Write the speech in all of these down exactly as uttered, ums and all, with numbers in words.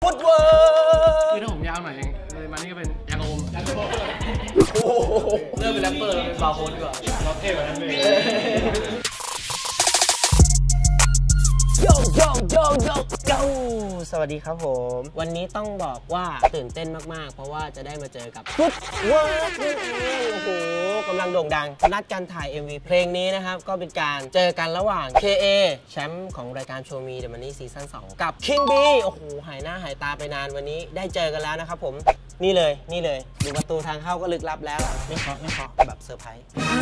ฟุตเวิร์กคือถ้าผมยาวหน่อยเลยมานี่ก็เป็นยางโอมเริ่มเป็นแรปเปอร์เป็นบาร์โฮสดีกว่าเราเท่กว่านั้นเลยโยโยโยโยโยสวัสดีครับผมวันนี้ต้องบอกว่าตื่นเต้นมากๆเพราะว่าจะได้มาเจอกับฟุตเวิร์กนั่นเองโอ้โหกำลังโด่งดังนัดการถ่าย เอ็ม วี เพลงนี้นะครับก็เป็นการเจอกันระหว่าง เค เอ แชมป์ของรายการโชว์มีเดอะมันนี่ซีซั่นสองกับ King B โอ้โหหายหน้าหายตาไปนานวันนี้ได้เจอกันแล้วนะครับผมนี่เลยนี่เลยดูประตูทางเข้าก็ลึกลับแล้วไม่เคาะไม่เคาะแบบเซอร์ไพรส์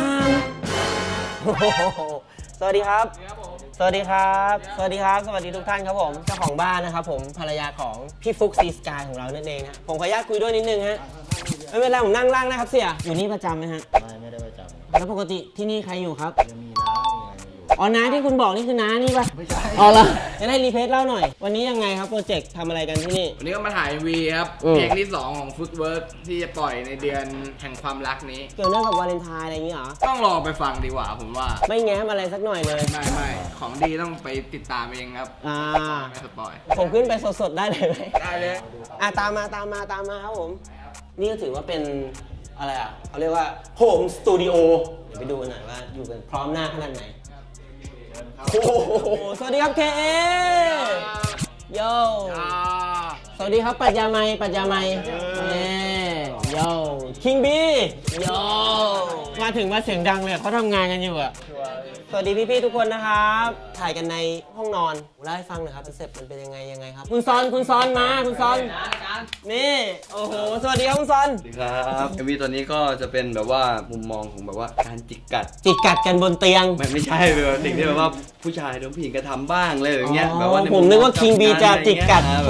สวัสดีครับสวัสดีครับสวัสดีครับสวัสดีทุกท่านครับผมเจ้าของบ้านนะครับผมภรรยาของพี่ฟุกซีสกายของเรานั่นเองนะผมขออนุญาตคุยด้วยนิดนึงฮะไม่เป็นไรผมนั่งล่างนะครับเสี่ยอยู่นี่ประจำไหมฮะไม่ไม่ได้ประจำแล้วปกติที่นี่ใครอยู่ครับยังมีน้ามีอะไรอยู่อ๋อน้าที่คุณบอกนี่คือน้านี่ป่ะไม่ใช่อ๋อเหรอจะได้รีเพลย์เล่าหน่อยวันนี้ยังไงครับโปรเจกต์ทำอะไรกันที่นี่วันนี้ก็มาถ่าย เอ็ม วี ครับเพลงที่สองของ Footwork ที่จะปล่อยในเดือนแห่งความรักนี้เกี่ยวเนื่องกับวาเลนไทน์อะไรอย่างนี้เหรอต้องรอไปฟังดีกว่าผมว่าไม่แง้มอะไรสักหน่อยเลยไม่ไม่ของดีต้องไปติดตามเองครับอ่าไม่สปอยผมขึ้นไปสดๆได้เลยไหมได้เลยอ่ะตามมาตามมาตามมาครับผมนี่ก็ถือว่าเป็นอะไรอ่ะเขาเรียกว่าโฮมสตูดิโอเดี๋ยวไปดูกันหน่อยว่าอยู่กันพร้อมหน้าขนาดไหนโอ้โหสวัสดีครับเคเอโยสวัสดีครับปัจญาไมปัจญาไมเน่โยคิงบีโยมาถึงมาเสียงดังเลยเขาทำงานกันอยู่อ่ะสวัสดีพี่ๆทุกคนนะครับถ่ายกันในห้องนอนเล่าให้ฟังหน่อยครับคอนเซ็ปต์มันเป็นยังไงยังไงครับคุณซอนคุณซอนมาคุณซอนนี่โอ้โหสวัสดีครับคุณซอนสวัสดีครับเอ็มวีตัวนี้ก็จะเป็นแบบว่ามุมมองของแบบว่าการจิกกัดจิกกัดกันบนเตียงไม่ไม่ใช่แบบสิ่งที่แบบว่าผู้ชายโดนผู้หญิงกระทำบ้างเลยอย่างเงี้ยแบบว่าผมนึกว่าคิงบีจะจิกกัดเค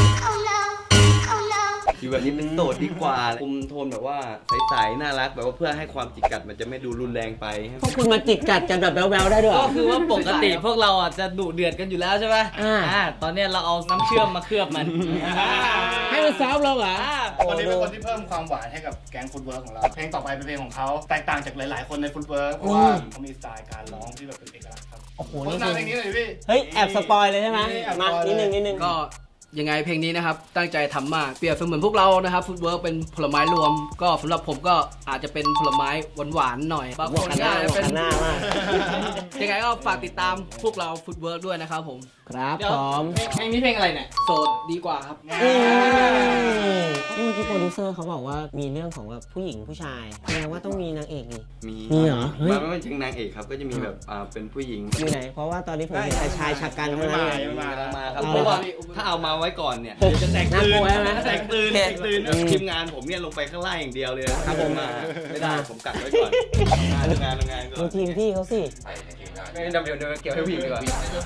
อยู่แบบนี้เป็นโสดดีกว่าคุมโทนแบบว่าใสๆน่ารักแบบว่าเพื่อให้ความจิกกัดมันจะไม่ดูรุนแรงไปพวกคุณมาจิกกัดกันแบบแบ๊วๆได้ด้วยก็คือว่าปกติพวกเราอ่ะจะดุเดือดกันอยู่แล้วใช่ไหมอ่าตอนนี้เราเอาน้ำเชื่อมมาเคลือบมันให้มันซอฟต์ลงอ่ะคนนี้เป็นคนที่เพิ่มความหวานให้กับแก๊งฟุตเวิร์กของเราเพลงต่อไปเป็นเพลงของเขาแตกต่างจากหลายๆคนในฟุตเวิร์กเพราะว่าเขามีสไตล์การร้องที่แบบเป็นเอกลักษณ์ครับโอ้โหนี่เพลงนี้เลยพี่เฮ้ยแอบสปอยเลยใช่ไหมมานิดนึงนิดนึงก็ยังไงเพลงนี้นะครับตั้งใจทำมากเปรียบเสมือนพวกเรานะครับฟุตเวิร์กเป็นผลไม้รวมก็สำหรับผมก็อาจจะเป็นผลไม้หวานๆหน่อยบางคนก็เป็นหน้ามากยังไงก็ฝากติดตามพวกเราฟุตเวิร์กด้วยนะครับผมครับพร้อมเพลงนี้เพลงอะไรเนี่ยโสดดีกว่าครับเมื่อกี้โปรดิวเซอร์เขาบอกว่ามีเรื่องของแบบผู้หญิงผู้ชายแสดงว่าต้องมีนางเอกนี่มีมีเหรอไม่ไม่ใช่นางเอกครับก็จะมีแบบอ่าเป็นผู้หญิงอยู่ไหนเพราะว่าตอนนี้ผมเห็นชายชะกันเท่านั้นเลยกำลังมาครับเพราะว่าถ้าเอามาไว้ก่อนเนี่ยจะแตกตื่นแตกตื่นแตกตื่นทีมงานผมเนี่ยลงไปข้างล่างอย่างเดียวเลยครับผมมาไม่ได้ผมกัดไว้ก่อนงานงานงานก่อนดูทีมพี่เขาสิไม่เดี๋ยวเดี๋ยวเกี่ยวให้ผู้หญิงดีกว่า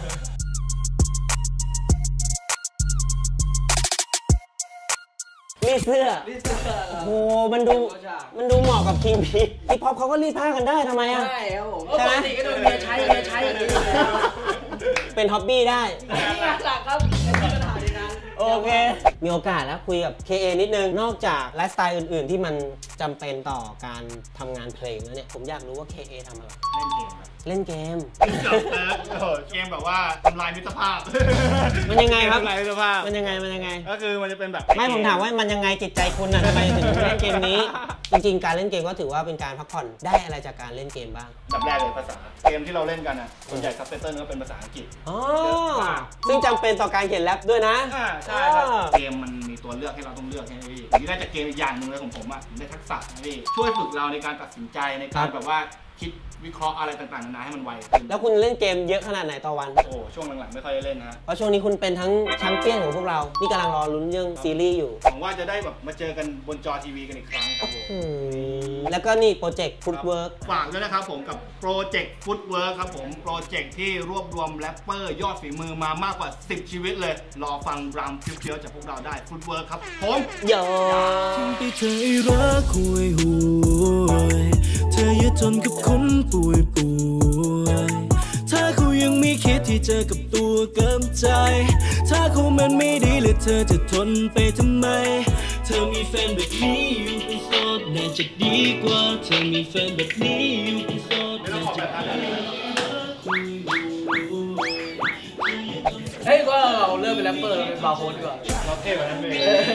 รีดเสื้อโอ้โหมันดูมันดูเหมาะกับคิงบีฮิปฮอปเขาก็รีดผ้ากันได้ทำไมอ่ะใช่ครับผมปกติก็โดนเมียใช้เมียใช้อย่างนี้เป็นฮ็อบบี้ได้งานหลักครับเป็นปัญหาในนั้นโอเคมีโอกาสแล้วคุยกับ เค เอ นิดนึงนอกจากไลฟ์สไตล์อื่นๆที่มันจำเป็นต่อการทำงานเพลงแล้วเนี่ยผมอยากรู้ว่า เค เอ ทำอะไรเล่นเกมครับเล่นเกมโอ้โหเกมแบบว่าทำลายมิตรภาพมันยังไงครับทำลายมิตรภาพมันยังไงมันยังไงก็คือมันจะเป็นแบบไม่ผมถามว่ามันยังไงจิตใจคุณน่ะทำไมถึงเล่นเกมนี้จริงๆการเล่นเกมก็ถือว่าเป็นการพักผ่อนได้อะไรจากการเล่นเกมบ้างดับแรกเลยภาษาเกมที่เราเล่นกันอ่ะส่วนใหญ่ซับไตเติลก็เป็นภาษาอังกฤษอ๋อซึ่งจำเป็นต่อการเขียนแรปด้วยนะใช่ครับเกมมันมีตัวเลือกให้เราต้องเลือกใช่ไหมพี่นี่ได้จากเกมอีกอย่างหนึ่งเลยของผมอ่ะได้ทักษะนะพี่ช่วยฝึกเราในการตัดสินใจในการแบบว่าคิดวิเคราะห์อะไรต่างๆนานาให้มันไวขึ้นแล้วคุณเล่นเกมเยอะขนาดไหนต่อวันโอ้ช่วงหลังๆไม่ค่อยได้เล่นนะเพราะช่วงนี้คุณเป็นทั้งแชมเปี้ยนของพวกเรานี่กำลังรอลุ้นเรื่องซีรีส์อยู่หวังว่าจะได้แบบมาเจอกันบนจอทีวีกันอีกครั้งครับผมแล้วก็นี่โปรเจกต์ฟุตเวิร์กฝากด้วยนะครับผมกับโปรเจกต์ฟุตเวิร์กครับผมโปรเจกต์ที่รวบรวมแรปเปอร์ยอดฝีมือมามากกว่าสิบชีวิตเลยรอฟังรำเพียวๆจากพวกเราได้ฟุตเวิร์กครับผมโย่ฉันไปเธอรักห่วยห่วยเธออย่าทนกับคนป่วยป่วยถ้าเขายังไม่คิดที่เจอกับตัวกับใจถ้าเขามันไม่ดีเลยเธอจะทนไปทำไมเธอมีแฟนแบบนี้อยู่เป็นโสดน่าจะดีกว่าเธอมีแฟนแบบนี้อยู่เป็นโสดน่าจะดีกว่าเฮ้ยว่าเราเลิกเป็นแรปเปอร์เราเป็นบาร์โฮสดีกว่าเราเท่กว่านั้นเลย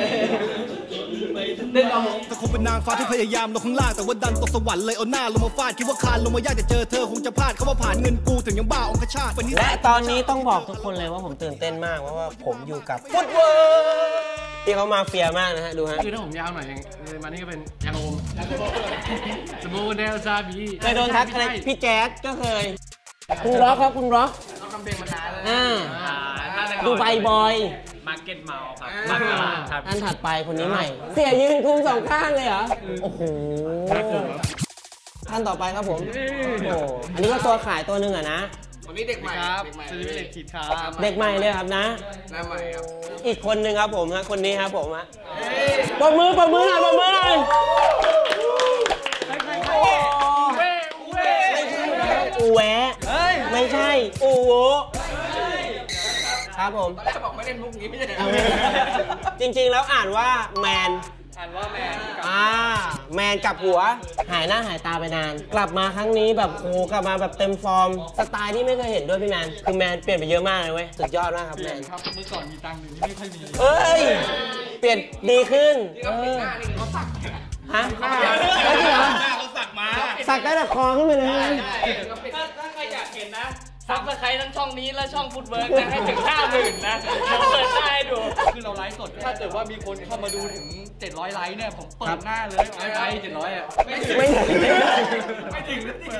เล่นเอาถ้าคงเป็นนางฟ้าที่พยายามลงข้างล่างแต่ว่าดันตกสวรรค์เลยเอาหน้าลงมาฟาดคิดว่าคานลงมายากจะเจอเธอคงจะพลาดเขาว่าผ่านเงินกูถึงยังบ้าองคชาติและตอนนี้ต้องบอกทุกคนเลยว่าผมตื่นเต้นมากเพราะว่าผมอยู่กับฟุตเวิร์กที่เขามาเฟียมากนะฮะดูฮะคือถ้าผมยาวหน่อยมานี่ก็เป็นยางโอมสมูเดลซาบีเคยโดนทักอะไรพี่แจ๊ดก็เคยคุณร็อกครับคุณร็อกเราทำเพลงมานานแล้วดูใบบอยมาร์เก็ตเมาครับอันถัดไปคนนี้ใหม่เสียยืนคุมสองข้างเลยเหรอโอ้โหท่านต่อไปครับผมโอ้อันนี้ก็ตัวขายตัวหนึ่งอะนะวันนี้เด็กใหม่ครับซื้อเด็กขีดครับเด็กใหม่เลยครับนะหน้าใหม่ครับอีกคนหนึ่งครับผมฮะคนนี้ครับผมฮะปรบมือปรบมือหน่อยปรบมือหน่อยอูแวะไม่ใช่อูโวครับผมตอนแรกบอกไม่เล่นมุกนี้ไม่ใช่จริงๆแล้วอ่านว่าแมนอ่านว่าแมนอ่าแมนกับหัวหายหน้าหายตาไปนานกลับมาครั้งนี้แบบโอ้กลับมาแบบเต็มฟอร์มสไตล์ที่ไม่เคยเห็นด้วยพี่แมนคือแมนเปลี่ยนไปเยอะมากเลยเว้ยสุดยอดมากครับแมนครับเมื่อก่อนมีตังค์อยู่ที่ไม่ค่อยมีเอ้ยเปลี่ยนดีขึ้นเออเขาสักฮะแล้วจริงเหรอเขาสักมาสักได้แต่คอขึ้นไปเลยถ้าใครอยากเห็นนะซับสไครต์ทั้งช่องนี้และช่องฟุตเวิร์กนะให้ถึงห้าหมื่นนะเราเปิดหน้าให้ดูคือเราไลฟ์สดถ้าเกิดว่ามีคนเข้ามาดูถึงเจ็ดร้อยไลค์เนี่ยผมเปิดหน้าเลยไลฟ์เจ็ดร้อยอ่ะไม่ถึงไม่ถึงไม่ถึงนาที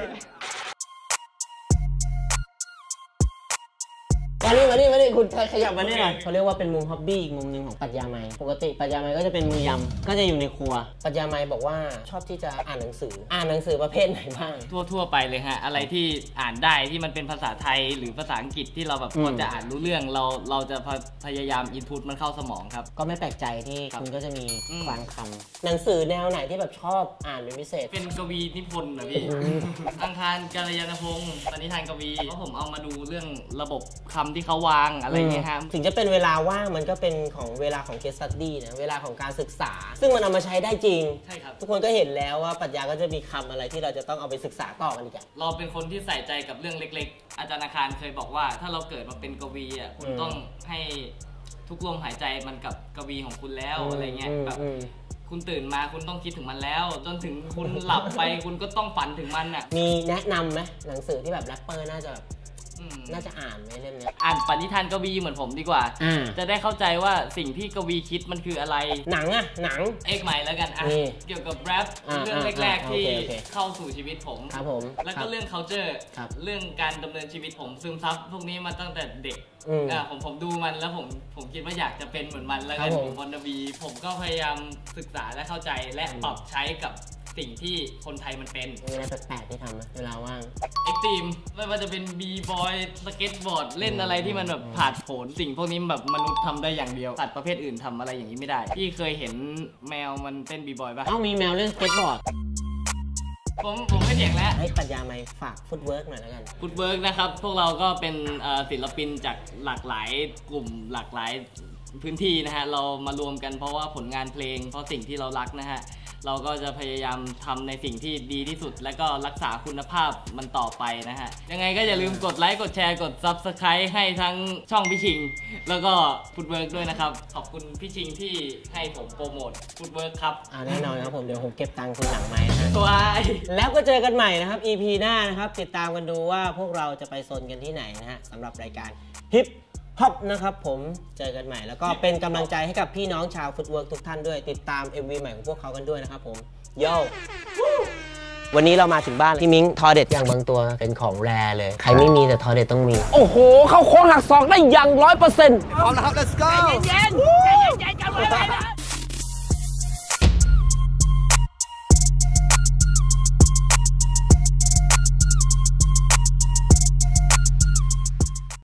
มานี่มานี่มานี่คุณขยับมานี่หน่อยเขาเรียกว่าเป็นมุมฮ็อบบี้อีกมุมหนึ่งของปรัชญาไมค์ปกติปรัชญาไมค์ก็จะเป็นมือยำก็จะอยู่ในครัวปรัชญาไมค์บอกว่าชอบที่จะอ่านหนังสืออ่านหนังสือประเภทไหนบ้างทั่วๆไปเลยฮะอะไรที่อ่านได้ที่มันเป็นภาษาไทยหรือภาษาอังกฤษที่เราแบบพอจะอ่านรู้เรื่องเราเราจะพยายามอินพุตมันเข้าสมองครับก็ไม่แปลกใจที่คุณก็จะมีคลังคำหนังสือแนวไหนที่แบบชอบอ่านเป็นพิเศษเป็นกวีนิพนธ์นะพี่อังคารกัลยาณพงศ์ปณิธานกวีเพราะผมเอามาดูเรื่องระบบคำที่เขาวางอะไรเงี้ยครับถึงจะเป็นเวลาว่างมันก็เป็นของเวลาของ case study นะเวลาของการศึกษาซึ่งมันเอามาใช้ได้จริงใช่ครับทุกคนก็เห็นแล้วว่าปรัชญาก็จะมีคำอะไรที่เราจะต้องเอาไปศึกษาต่อกันอีกเราเป็นคนที่ใส่ใจกับเรื่องเล็กๆอาจารย์อาคารเคยบอกว่าถ้าเราเกิดมาเป็นกวีอ่ะคุณต้องให้ทุกลมหายใจมันกับกวีของคุณแล้วอะไรเงี้ยแบบคุณตื่นมาคุณต้องคิดถึงมันแล้วจนถึงคุณหลับไปคุณก็ต้องฝันถึงมันอ่ะมีแนะนำไหมหนังสือที่แบบแรปเปอร์น่าจะแบบน่าจะอ่านไหมเล่มนี้อ่านปณิธานกวีเหมือนผมดีกว่าจะได้เข้าใจว่าสิ่งที่กวีคิดมันคืออะไรหนังอะหนังเอกใหม่แล้วกันอ่ะเกี่ยวกับแรปเรื่องแรกๆที่เข้าสู่ชีวิตผมครับผมแล้วก็เรื่อง culture เรื่องการดำเนินชีวิตผมซึมซับพวกนี้มาตั้งแต่เด็กอ่าผมผมดูมันแล้วผมผมคิดว่าอยากจะเป็นเหมือนมันแล้วกันผมวันนบีผมก็พยายามศึกษาและเข้าใจและปรับใช้กับสิ่งที่คนไทยมันเป็นมีอะไรแปลกๆที่ทำไหมเวลาว่างเอ็กซ์ตรีมไม่ว่าจะเป็นบีบอยสเก็ตบอร์ดเล่นอะไรที่มันแบบผ่านโผนสิ่งพวกนี้แบบมนุษย์ทำได้อย่างเดียวสัตว์ประเภทอื่นทำอะไรอย่างนี้ไม่ได้พี่เคยเห็นแมวมันเต้นบีบอยป่ะอ้าวมีแมวเล่นสเก็ตบอร์ดผมผมไม่เถียงแล้วให้ปรัชญาไมค์ฝากฟุตเวิร์กหน่อยแล้วกันฟุตเวิร์กนะครับพวกเราก็เป็นศิลปินจากหลากหลายกลุ่มหลากหลายพื้นที่นะฮะเรามารวมกันเพราะว่าผลงานเพลงเพราะสิ่งที่เรารักนะฮะเราก็จะพยายามทำในสิ่งที่ดีที่สุดและก็รักษาคุณภาพมันต่อไปนะฮะยังไงก็อย่าลืมกดไลค์กดแชร์กด ซับสไครบ์ ให้ทั้งช่องพี่ชิงแล้วก็ฟุตเวิร์กด้วยนะครับขอบคุณพี่ชิงที่ให้ผมโปรโมทฟุตเวิร์กครับอ่าแน่นอนครับผมเดี๋ยวผมเก็บตังค์คุณหลังไมค์นะตัวไอแล้วก็เจอกันใหม่นะครับ อี พี หน้านะครับติดตามกันดูว่าพวกเราจะไปโซนกันที่ไหนนะฮะสำหรับรายการฮิปฮอปนะครับผมเจอกันใหม่แล้วก็เป็นกำลังใจให้กับพี่น้องชาวฟุตเวิร์กทุกท่านด้วยติดตาม เอ็ม วี ใหม่ของพวกเขากันด้วยนะครับผมโย่วันนี้เรามาถึงบ้านพี่มิ้งทอเด็ดอย่างบางตัวเป็นของแรเลยใครไม่มีแต่ทอเด็ดต้องมีโอ้โหเข้าโค้งหักศอกได้อย่างร้อยเปอร์เซ็นต์พร้อมแล้วครับ let's go ใจเย็นๆใจเย็นๆกันไว้นะ